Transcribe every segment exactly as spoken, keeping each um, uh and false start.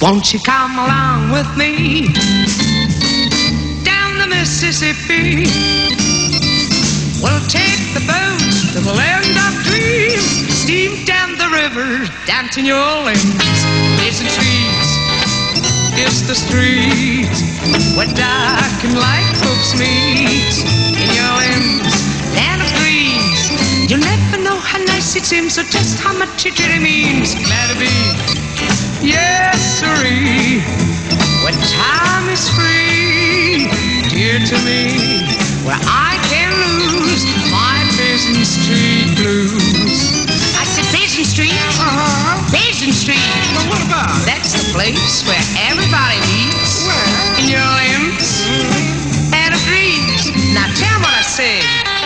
Won't you come along with me down the Mississippi? We'll take the boat to the land of dreams, steam down the river, down to New Orleans. Basin streets, it's the streets where dark and light folks meet. In New Orleans, land of dreams, you'll never know how nice it seems or just how much it really means. Glad to be, yes sirree, where time is free, dear to me, where I can lose my Basin Street blues. I said Basin Street, uh-huh. Basin Street. Well, what about it? That's the place where everybody meets. Where? In New Orleans, mm-hmm. And of dreams. Now tell what I said.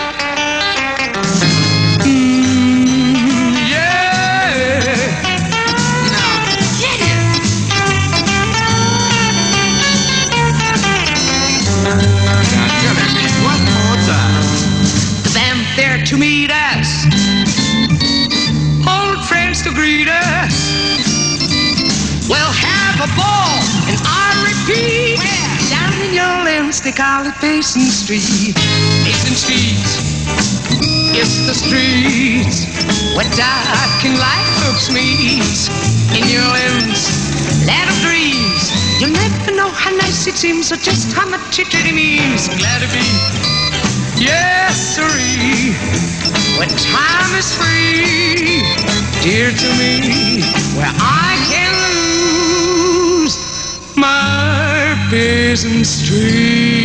Mm, yeah. Now get it. Now tell me one more time. The band there to meet us, old friends to greet us. We'll have a ball, and I repeat, down in New Orleans they call it Basin Street. Basin Street, it's the streets where dark and light folks meet. In New Orleans, land of dreams, you'll never know how nice it seems or just how much it really means. Glad to be, yes sirree, where time is free, dear to me, where I can lose my Basin Street.